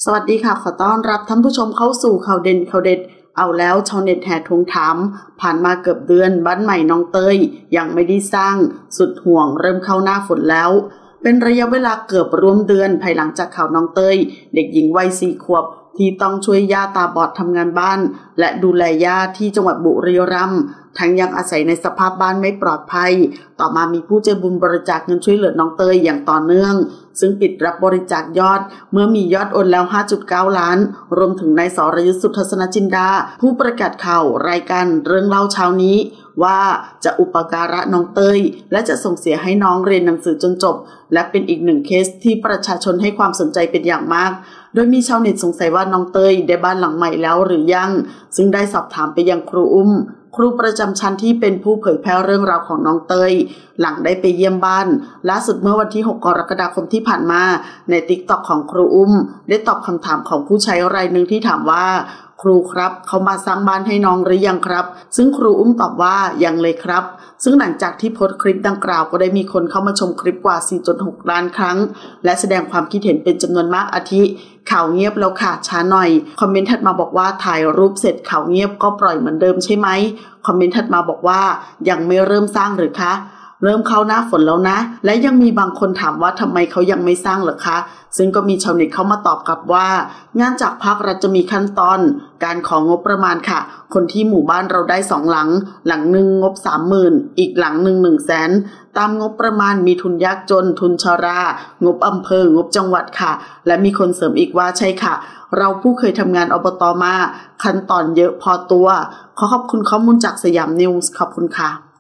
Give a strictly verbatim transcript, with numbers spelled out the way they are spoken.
สวัสดีค่ะขอต้อนรับท่านผู้ชมเข้าสู่ข่าวเด่นข่าวเด็ดเอาแล้วชาวเน็ตแห่ทวงถามผ่านมาเกือบเดือนบ้านใหม่น้องเต้ยยังไม่ได้สร้างสุดห่วงเริ่มเข้าหน้าฝนแล้วเป็นระยะเวลาเกือบรวมเดือนภายหลังจากข่าวน้องเต้ยเด็กหญิงวัยสี่ขวบที่ต้องช่วยย่าตาบอดทำงานบ้านและดูแลย่าที่จังหวัดบุรีรัมย์ทั้งยังอาศัยในสภาพบ้านไม่ปลอดภัยต่อมามีผู้ใจบุญบริจาคเงินช่วยเหลือน้องเต้ยอย่างต่อเนื่องซึ่งปิดรับบริจาคยอดเมื่อมียอดโอนแล้ว ห้าจุดเก้า ล้านรวมถึงนายสรยุทธสุทัศนจินดาผู้ประกาศข่าวรายการเรื่องเล่าเช้านี้ว่าจะอุปการะน้องเต้ยและจะส่งเสียให้น้องเรียนหนังสือจนจบและเป็นอีกหนึ่งเคสที่ประชาชนให้ความสนใจเป็นอย่างมากโดยมีชาวเน็ตสงสัยว่าน้องเต้ยได้บ้านหลังใหม่แล้วหรือยังซึ่งได้สอบถามไปยังครูอุ้มครูประจำชั้นที่เป็นผู้เผยแพร่เรื่องราวของน้องเต้ยหลังได้ไปเยี่ยมบ้านล่าสุดเมื่อวันที่หกกรกฎาคมที่ผ่านมาใน ติ๊กต็อก ของครูอุ้มได้ตอบคำถามของผู้ใช้รายหนึ่งที่ถามว่าครูครับเขามาสร้างบ้านให้น้องหรือยังครับซึ่งครูอุ้มตอบว่ายังเลยครับซึ่งหลังจากที่โพสต์คลิปดังกล่าวก็ได้มีคนเข้ามาชมคลิปกว่า สี่จุดหก ล้านครั้งและแสดงความคิดเห็นเป็นจำนวนมากอาทิข่าวเงียบแล้วค่ะช้าหน่อยคอมเมนต์ถัดมาบอกว่าถ่ายรูปเสร็จข่าวเงียบก็ปล่อยเหมือนเดิมใช่ไหมคอมเมนต์ถัดมาบอกว่ายังไม่เริ่มสร้างหรือคะเริ่มเข้าหน้าฝนแล้วนะและยังมีบางคนถามว่าทำไมเขายังไม่สร้างเหรอคะซึ่งก็มีชาวเน็ตเข้ามาตอบกลับว่างานจากภาครัฐจะมีขั้นตอนการของงบประมาณค่ะคนที่หมู่บ้านเราได้สองหลังหลังหนึ่งงบ สามหมื่น อีกหลังหนึ่ง หนึ่งแสนตามงบประมาณมีทุนยากจนทุนชรางบอำเภองบจังหวัดค่ะและมีคนเสริมอีกว่าใช่ค่ะเราผู้เคยทำงานอบตมาขั้นตอนเยอะพอตัวขอขอบคุณข้อมูลจากสยามนิวส์ขอบคุณค่ะ